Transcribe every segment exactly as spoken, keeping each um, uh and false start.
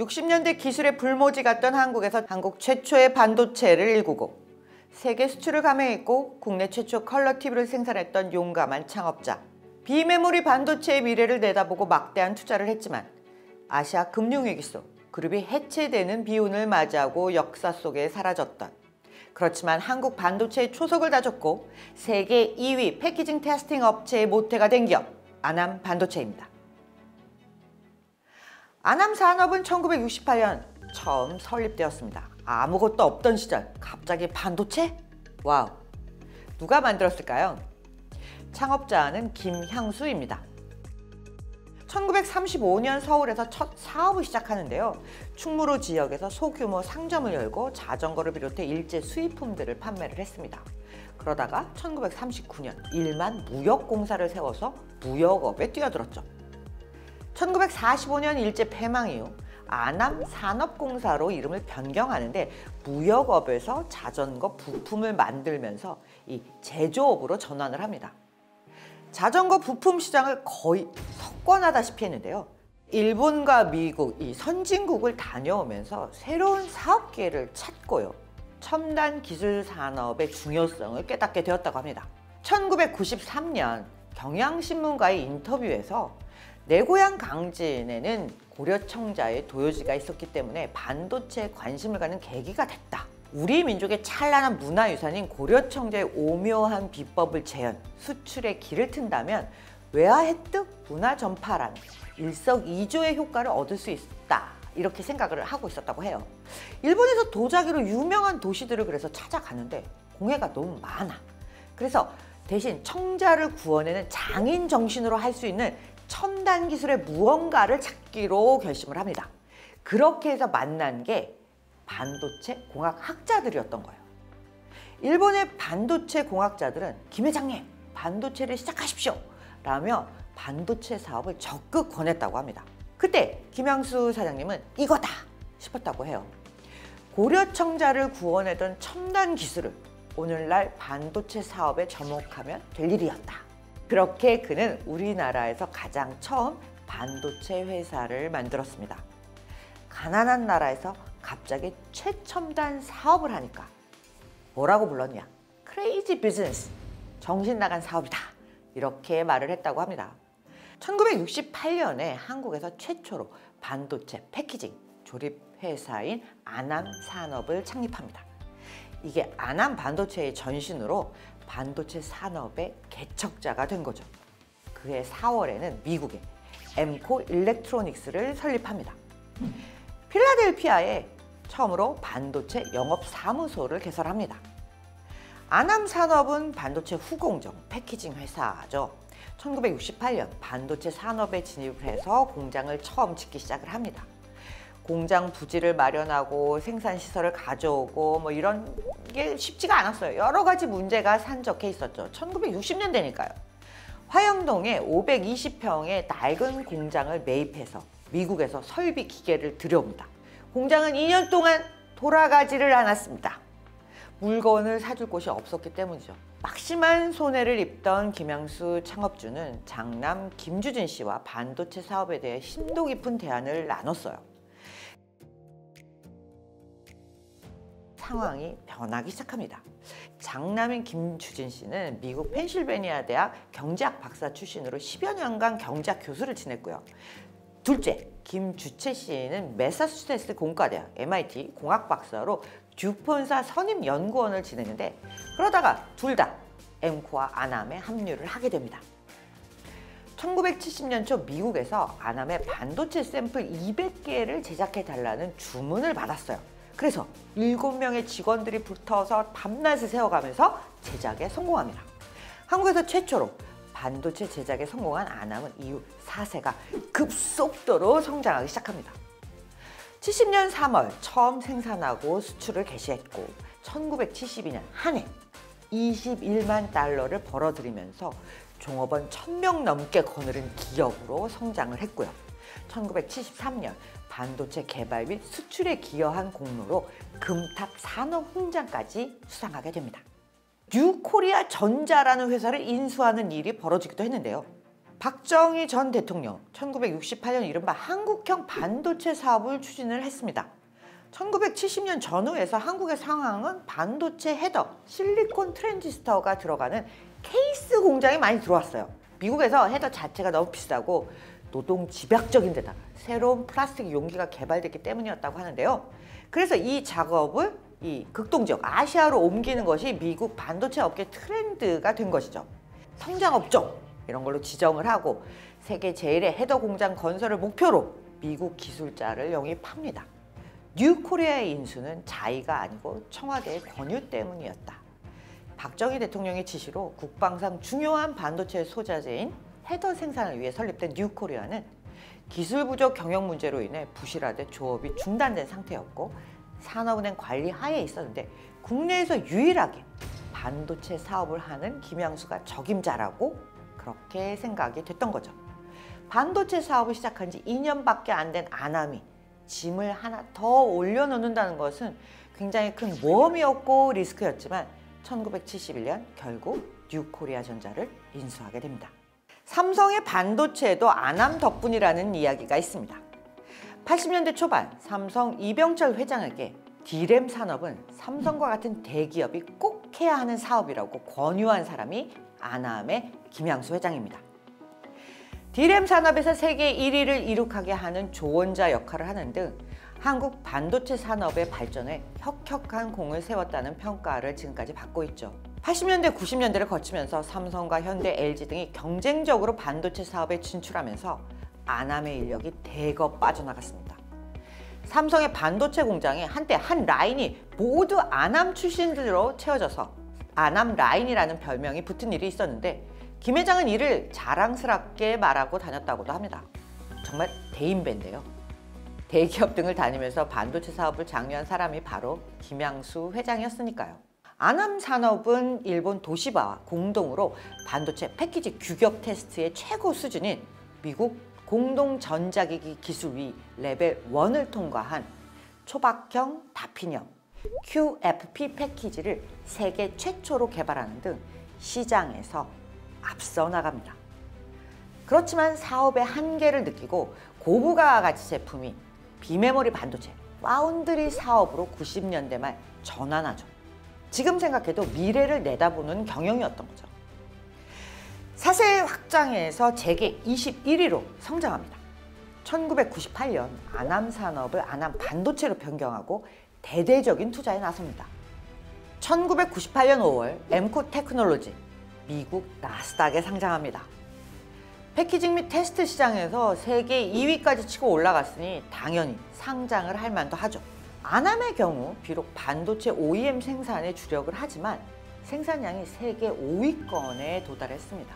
천구백육십 년대 기술의 불모지 같던 한국에서 한국 최초의 반도체를 일구고 세계 수출을 감행했고 국내 최초 컬러 티비를 생산했던 용감한 창업자. 비메모리 반도체의 미래를 내다보고 막대한 투자를 했지만 아시아 금융위기 속 그룹이 해체되는 비운을 맞이하고 역사 속에 사라졌던, 그렇지만 한국 반도체의 초석을 다졌고 세계 이 위 패키징 테스팅 업체의 모태가 된 기업 아남 반도체입니다. 아남 산업은 천구백육십팔 년 처음 설립되었습니다. 아무것도 없던 시절 갑자기 반도체? 와우! 누가 만들었을까요? 창업자는 김향수입니다. 천구백삼십오 년 서울에서 첫 사업을 시작하는데요. 충무로 지역에서 소규모 상점을 열고 자전거를 비롯해 일제 수입품들을 판매를 했습니다. 그러다가 천구백삼십구 년 일만 무역공사를 세워서 무역업에 뛰어들었죠. 천구백사십오 년 일제 폐망 이후 아남 산업공사로 이름을 변경하는데 무역업에서 자전거 부품을 만들면서 이 제조업으로 전환을 합니다. 자전거 부품 시장을 거의 석권하다시피 했는데요. 일본과 미국, 이 선진국을 다녀오면서 새로운 사업 기회를 찾고요. 첨단 기술 산업의 중요성을 깨닫게 되었다고 합니다. 천구백구십삼 년 경향신문과의 인터뷰에서 내 고향 강진에는 고려청자의 도요지가 있었기 때문에 반도체에 관심을 갖는 계기가 됐다. 우리 민족의 찬란한 문화유산인 고려청자의 오묘한 비법을 재현, 수출의 길을 튼다면 외화 획득, 문화 전파라는 일석이조의 효과를 얻을 수 있다. 이렇게 생각을 하고 있었다고 해요. 일본에서 도자기로 유명한 도시들을 그래서 찾아가는데 공해가 너무 많아. 그래서 대신 청자를 구워내는 장인 정신으로 할 수 있는 첨단 기술의 무언가를 찾기로 결심을 합니다. 그렇게 해서 만난 게 반도체 공학학자들이었던 거예요. 일본의 반도체 공학자들은 김 회장님, 반도체를 시작하십시오 라며 반도체 사업을 적극 권했다고 합니다. 그때 김향수 사장님은 이거다 싶었다고 해요. 고려청자를 구워내던 첨단 기술을 오늘날 반도체 사업에 접목하면 될 일이었다. 그렇게 그는 우리나라에서 가장 처음 반도체 회사를 만들었습니다. 가난한 나라에서 갑자기 최첨단 사업을 하니까 뭐라고 불렀냐? 크레이지 비즈니스, 정신 나간 사업이다. 이렇게 말을 했다고 합니다. 천구백육십팔 년에 한국에서 최초로 반도체 패키징 조립 회사인 아남 산업을 창립합니다. 이게 아남 반도체의 전신으로 반도체 산업의 개척자가 된 거죠. 그해 사월에는 미국의 엠코 일렉트로닉스를 설립합니다. 필라델피아에 처음으로 반도체 영업사무소를 개설합니다. 아남 산업은 반도체 후공정, 패키징 회사죠. 천구백육십팔 년 반도체 산업에 진입을 해서 공장을 처음 짓기 시작을 합니다. 공장 부지를 마련하고 생산시설을 가져오고 뭐 이런 게 쉽지가 않았어요. 여러 가지 문제가 산적해 있었죠. 천구백육십 년대니까요. 화영동에 오백이십 평의 낡은 공장을 매입해서 미국에서 설비 기계를 들여옵니다. 공장은 이 년 동안 돌아가지를 않았습니다. 물건을 사줄 곳이 없었기 때문이죠. 막심한 손해를 입던 김향수 창업주는 장남 김주진 씨와 반도체 사업에 대해 심도 깊은 대안을 나눴어요. 상황이 변하기 시작합니다. 장남인 김주진 씨는 미국 펜실베니아 대학 경제학 박사 출신으로 십여 년간 경제학 교수를 지냈고요. 둘째, 김주채 씨는 매사추세츠 공과대학 엠아이티 공학 박사로 듀폰사 선임 연구원을 지냈는데 그러다가 둘 다 엠코와 아남에 합류를 하게 됩니다. 천구백칠십 년 초 미국에서 아남의 반도체 샘플 이백 개를 제작해 달라는 주문을 받았어요. 그래서 일곱 명의 직원들이 붙어서 밤낮을 새워가면서 제작에 성공합니다. 한국에서 최초로 반도체 제작에 성공한 아남은 이후 사세가 급속도로 성장하기 시작합니다. 칠십 년 삼월 처음 생산하고 수출을 개시했고 천구백칠십이 년 한 해 이십일만 달러를 벌어들이면서 종업원 천 명 넘게 거느린 기업으로 성장을 했고요. 천구백칠십삼 년 반도체 개발 및 수출에 기여한 공로로 금탑 산업훈장까지 수상하게 됩니다. 뉴코리아 전자라는 회사를 인수하는 일이 벌어지기도 했는데요. 박정희 전 대통령 천구백육십팔 년 이른바 한국형 반도체 사업을 추진을 했습니다. 천구백칠십 년 전후에서 한국의 상황은 반도체 헤더, 실리콘 트랜지스터가 들어가는 케이스 공장이 많이 들어왔어요. 미국에서 헤더 자체가 너무 비싸고 노동 집약적인 데다가 새로운 플라스틱 용기가 개발됐기 때문이었다고 하는데요. 그래서 이 작업을 이 극동지역 아시아로 옮기는 것이 미국 반도체 업계 트렌드가 된 것이죠. 성장 업종 이런 걸로 지정을 하고 세계 제일의 헤더 공장 건설을 목표로 미국 기술자를 영입합니다. 뉴코리아의 인수는 자의가 아니고 청와대의 권유 때문이었다. 박정희 대통령의 지시로 국방상 중요한 반도체 소자재인 헤더 생산을 위해 설립된 뉴코리아는 기술 부족 경영 문제로 인해 부실화돼 조업이 중단된 상태였고 산업은행 관리 하에 있었는데 국내에서 유일하게 반도체 사업을 하는 김양수가 적임자라고 그렇게 생각이 됐던 거죠. 반도체 사업을 시작한 지 이 년밖에 안 된 아남이 짐을 하나 더 올려놓는다는 것은 굉장히 큰 모험이었고 리스크였지만 천구백칠십일 년 결국 뉴코리아전자를 인수하게 됩니다. 삼성의 반도체에도 아남 덕분이라는 이야기가 있습니다. 팔십 년대 초반 삼성 이병철 회장에게 디램 산업은 삼성과 같은 대기업이 꼭 해야 하는 사업이라고 권유한 사람이 아남의 김양수 회장입니다. 디램 산업에서 세계 일 위를 이룩하게 하는 조언자 역할을 하는 등 한국 반도체 산업의 발전에 혁혁한 공을 세웠다는 평가를 지금까지 받고 있죠. 팔십 년대, 구십 년대를 거치면서 삼성과 현대, 엘지 등이 경쟁적으로 반도체 사업에 진출하면서 아남의 인력이 대거 빠져나갔습니다. 삼성의 반도체 공장에 한때 한 라인이 모두 아남 출신들로 채워져서 아남 라인이라는 별명이 붙은 일이 있었는데 김 회장은 이를 자랑스럽게 말하고 다녔다고도 합니다. 정말 대인배인데요. 대기업 등을 다니면서 반도체 사업을 장려한 사람이 바로 김양수 회장이었으니까요. 아남 산업은 일본 도시바와 공동으로 반도체 패키지 규격 테스트의 최고 수준인 미국 공동전자기기 기술위 레벨 일을 통과한 초박형 다핀형 큐에프피 패키지를 세계 최초로 개발하는 등 시장에서 앞서 나갑니다. 그렇지만 사업의 한계를 느끼고 고부가 가치 제품인 비메모리 반도체 파운드리 사업으로 구십 년대 말 전환하죠. 지금 생각해도 미래를 내다보는 경영이었던 거죠. 사세 확장해서 재계 이십일 위로 성장합니다. 천구백구십팔 년 아남 산업을 아남 반도체로 변경하고 대대적인 투자에 나섭니다. 천구백구십팔 년 오월 엠코 테크놀로지 미국 나스닥에 상장합니다. 패키징 및 테스트 시장에서 세계 이 위까지 치고 올라갔으니 당연히 상장을 할 만도 하죠. 아남의 경우 비록 반도체 오이엠 생산에 주력을 하지만 생산량이 세계 오 위권에 도달했습니다.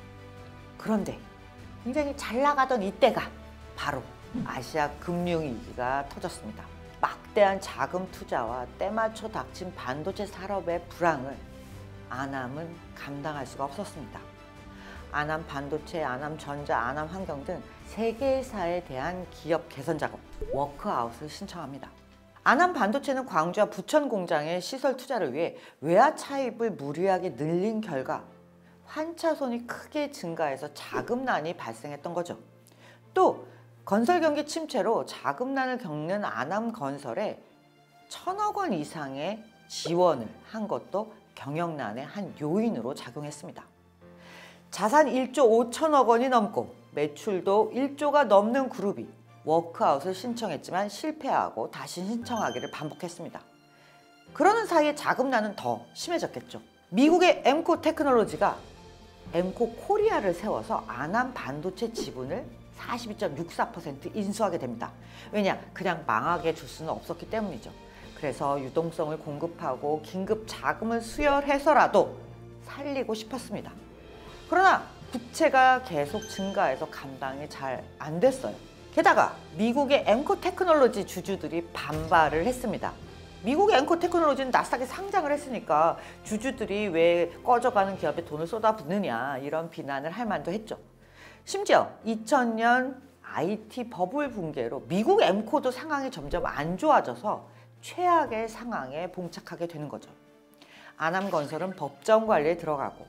그런데 굉장히 잘 나가던 이때가 바로 아시아 금융위기가 터졌습니다. 막대한 자금 투자와 때맞춰 닥친 반도체 산업의 불황을 아남은 감당할 수가 없었습니다. 아남 반도체, 아남 전자, 아남 환경 등 세 개사에 대한 기업 개선 작업, 워크아웃을 신청합니다. 아남 반도체는 광주와 부천 공장의 시설 투자를 위해 외화 차입을 무리하게 늘린 결과 환차손이 크게 증가해서 자금난이 발생했던 거죠. 또 건설 경기 침체로 자금난을 겪는 아남건설에 천억 원 이상의 지원을 한 것도 경영난의 한 요인으로 작용했습니다. 자산 일조 오천억 원이 넘고 매출도 일조가 넘는 그룹이 워크아웃을 신청했지만 실패하고 다시 신청하기를 반복했습니다. 그러는 사이에 자금난은 더 심해졌겠죠. 미국의 엠코 테크놀로지가 엠코 코리아를 세워서 아남 반도체 지분을 사십이 점 육사 퍼센트 인수하게 됩니다. 왜냐? 그냥 망하게 줄 수는 없었기 때문이죠. 그래서 유동성을 공급하고 긴급 자금을 수혈해서라도 살리고 싶었습니다. 그러나 부채가 계속 증가해서 감당이 잘 안 됐어요. 게다가 미국의 엠코 테크놀로지 주주들이 반발을 했습니다. 미국의 엠코 테크놀로지는 나스닥에 상장을 했으니까 주주들이 왜 꺼져가는 기업에 돈을 쏟아붓느냐 이런 비난을 할 만도 했죠. 심지어 이천 년 아이티 버블 붕괴로 미국 엠코도 상황이 점점 안 좋아져서 최악의 상황에 봉착하게 되는 거죠. 아남건설은 법정 관리에 들어가고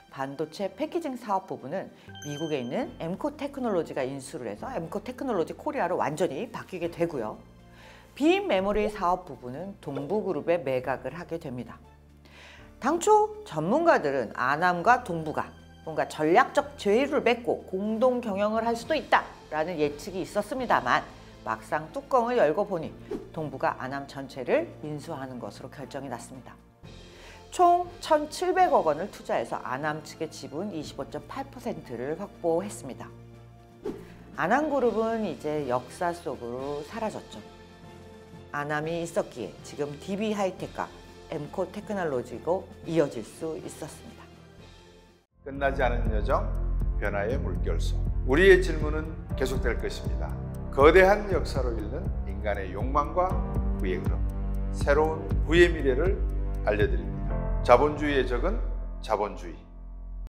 반도체 패키징 사업 부분은 미국에 있는 엠코 테크놀로지가 인수를 해서 엠코 테크놀로지 코리아로 완전히 바뀌게 되고요. 빔 메모리 사업 부분은 동부그룹에 매각을 하게 됩니다. 당초 전문가들은 아남과 동부가 뭔가 전략적 제휴를 맺고 공동 경영을 할 수도 있다라는 예측이 있었습니다만 막상 뚜껑을 열고 보니 동부가 아남 전체를 인수하는 것으로 결정이 났습니다. 총 천칠백억 원을 투자해서 아남 측의 지분 이십오 점 팔 퍼센트를 확보했습니다. 아남그룹은 이제 역사 속으로 사라졌죠. 아남이 있었기에 지금 디비하이텍과 엠코 테크놀로지고 이어질 수 있었습니다. 끝나지 않은 여정, 변화의 물결소. 우리의 질문은 계속될 것입니다. 거대한 역사로 읽는 인간의 욕망과 부의 흐름. 새로운 부의 미래를 알려드립니다. 자본주의의 적은 자본주의.